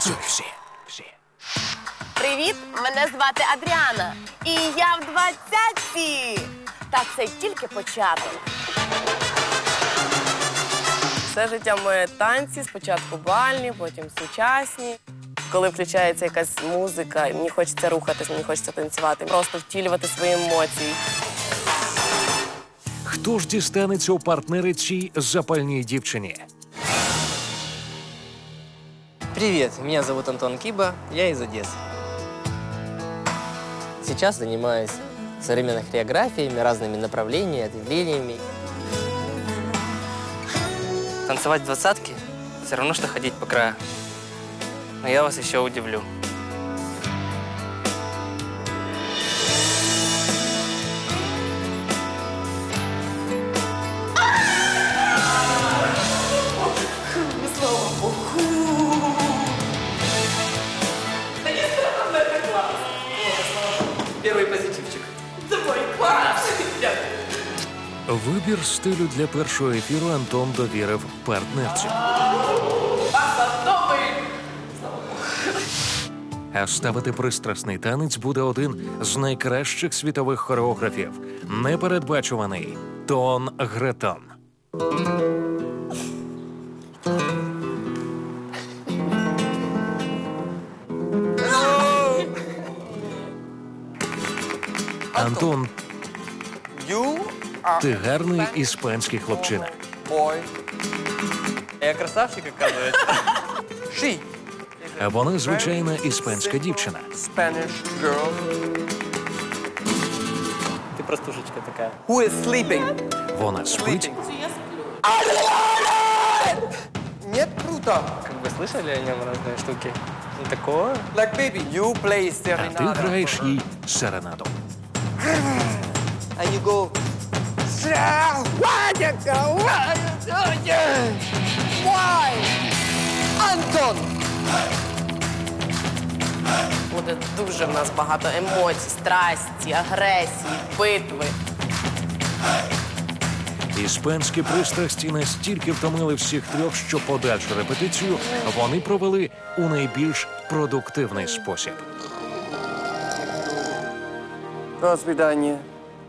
Привіт, мене звати Адріана. І я в 20-ті. Та це тільки початок. Все життя моє танці, спочатку бальні, потім сучасні. Коли включається якась музика, мені хочеться рухатись, мені хочеться танцювати, просто втілювати свої емоції. Хто ж дістанеться у партнери цій запальній дівчині? Привет, меня зовут Антон Киба, я из Одессы. Сейчас занимаюсь современной хореографией, разными направлениями, ответвлениями. Танцевать двадцатки – все равно, что ходить по краю. Но я вас еще удивлю. Первый позитивчик. Вибір стилю для першого ефіру Антон довірив партнерці. А ставити пристрасний танець буде один з найкращих світових хореографів – непередбачуваний Тон Гретон. Антон, ти гарний іспанський хлопчина. Я красавчик, оказывается. She. А вона звичайна іспанська дівчина. Spanish girl. Ты простушечка такая. Who is sleeping? Вона спить, Нет, круто. Как бы слышали о нем разные штуки? Не такого? Like baby, you play а ти serenade. граєш їй серенаду. And you go. Why? Антон! Буде дуже в нас багато емоцій, страсті, агресії, битви. Іспанські пристрасті настільки втомили всіх трьох, що подальшу репетицію вони провели у найбільш продуктивний спосіб. До свидания.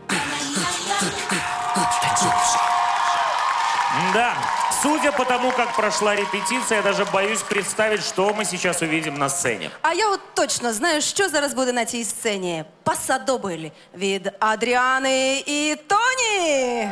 Да, судя по тому, как прошла репетиция, я даже боюсь представить, что мы сейчас увидим на сцене. А я от точно знаю, що зараз буде на цій сцені. Пасадобль від Адріани і Тоні.